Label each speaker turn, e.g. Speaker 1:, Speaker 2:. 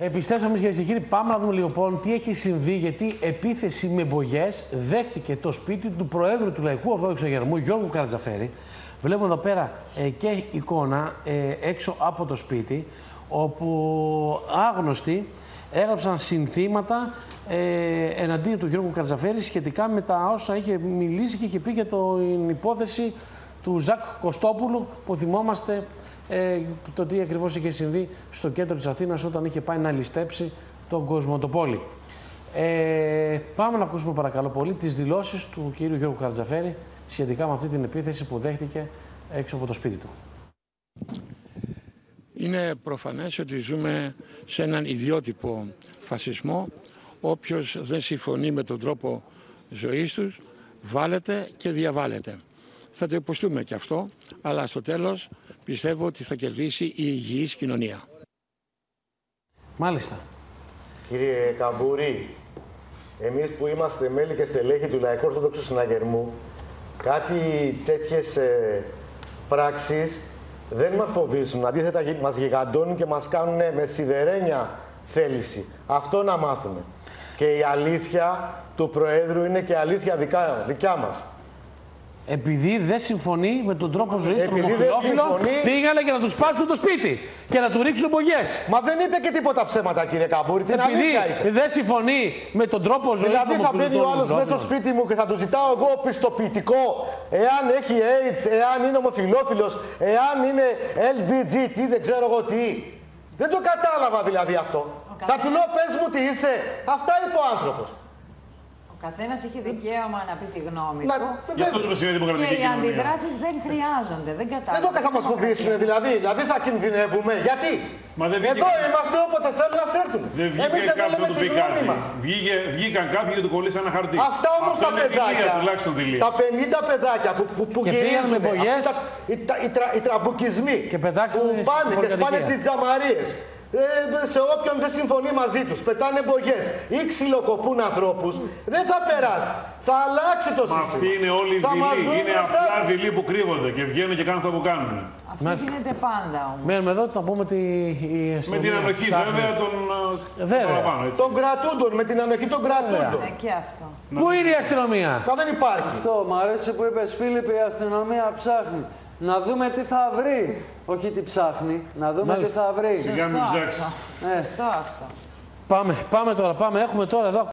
Speaker 1: Επιστρέψαμε, κυρίες και κύριοι. Πάμε να δούμε λίγο τι έχει συμβεί, γιατί επίθεση με μπογιές δέχτηκε το σπίτι του Προέδρου του Λαϊκού Ορθόδοξου Αγερμού, Γιώργου Καρατζαφέρη. Βλέπουμε εδώ πέρα και εικόνα έξω από το σπίτι, όπου άγνωστοι έγραψαν συνθήματα εναντίον του Γιώργου Καρατζαφέρη σχετικά με τα όσα είχε μιλήσει και είχε πει για την υπόθεση του Ζακ Κωστόπουλου, που θυμόμαστε το τι ακριβώς είχε συμβεί στο κέντρο της Αθήνας όταν είχε πάει να ληστέψει τον Κοσμοτοπόλη. Πάμε να ακούσουμε παρακαλώ πολύ τις δηλώσεις του κύριου Γιώργου Καρατζαφέρη σχετικά με αυτή την επίθεση που δέχτηκε έξω από το σπίτι του.
Speaker 2: Είναι προφανές ότι ζούμε σε έναν ιδιότυπο φασισμό. Όποιος δεν συμφωνεί με τον τρόπο ζωής τους, βάλεται και διαβάλλεται. Θα το υποστούμε και αυτό, αλλά στο τέλος πιστεύω ότι θα κερδίσει η υγιής κοινωνία.
Speaker 1: Μάλιστα.
Speaker 3: Κύριε Καμπούρη, εμείς που είμαστε μέλη και στελέχη του Λαϊκού Ορθόδοξου Συναγερμού, κάτι τέτοιες πράξεις δεν μας φοβίζουν. Αντίθετα, μας γιγαντώνουν και μας κάνουν με σιδερένια θέληση. Αυτό να μάθουμε. Και η αλήθεια του Προέδρου είναι και αλήθεια δικιά μας.
Speaker 1: Επειδή δεν συμφωνεί με τον τρόπο ζωής των ομοφυλόφιλων, πήγανε για να του σπάσουν το σπίτι και να του ρίξουν μπογιές.
Speaker 3: Μα δεν είπε και τίποτα ψέματα, κύριε Καμπούρη. Την αλήθεια είπε.
Speaker 1: Δεν συμφωνεί με τον τρόπο ζωής των ομοφυλόφιλων.
Speaker 3: Δηλαδή θα μπαίνει ο άλλος μέσα στο σπίτι μου και θα του ζητάω εγώ πιστοποιητικό εάν έχει AIDS, εάν είναι ομοφυλόφιλος, εάν είναι LGBT, δεν ξέρω εγώ τι. Δεν το κατάλαβα δηλαδή αυτό. Θα του λέω πες μου τι είσαι. Αυτά είπε ο άνθρωπος.
Speaker 4: Ο καθένας έχει δικαίωμα να πει τη γνώμη του.
Speaker 5: Και
Speaker 4: οι αντιδράσεις δεν χρειάζονται. Δεν κατάλαβα.
Speaker 3: Δεν το θα μας φοβήσουν δηλαδή. Δηλαδή θα κινδυνεύουμε. Γιατί? Εδώ είμαστε όποτε θέλουν να έρθουν. Εμείς εδώ λέμε τη γνώμη μας.
Speaker 5: Βγήκαν κάποιοι και του κολλήσαν ένα χαρτί.
Speaker 3: Αυτά όμως τα παιδάκια, τα 50 παιδάκια που γυρίζουν, οι τραμπουκισμοί που πάνε και σπάνε τις τζαμαρίες, σε όποιον δεν συμφωνεί μαζί τους, πετάνε μπογιές ή ξυλοκοπούν ανθρώπους, δεν θα περάσει. Θα αλλάξει το σύστημα.
Speaker 5: Μα αυτοί είναι όλοι δειλοί. Είναι απλά δειλοί που κρύβονται και βγαίνουν και κάνουν αυτά που κάνουν.
Speaker 4: Αυτό γίνεται πάντα όμως.
Speaker 1: Μένουμε εδώ, θα πούμε
Speaker 5: με την ανοχή βέβαια
Speaker 3: των κρατούντων. Με την ανοχή των κρατούντων.
Speaker 4: Και αυτό.
Speaker 1: Πού είναι η αστυνομία?
Speaker 3: Μα δεν υπάρχει.
Speaker 6: Αυτό μου αρέσει που είπες, Φίλιππ, η αστυνομία ψάχνει. Να δούμε τι θα βρει. Όχι τι ψάχνει, να δούμε τι θα βρει.
Speaker 4: Σωστό αυτό.
Speaker 1: Πάμε τώρα, έχουμε τώρα εδώ.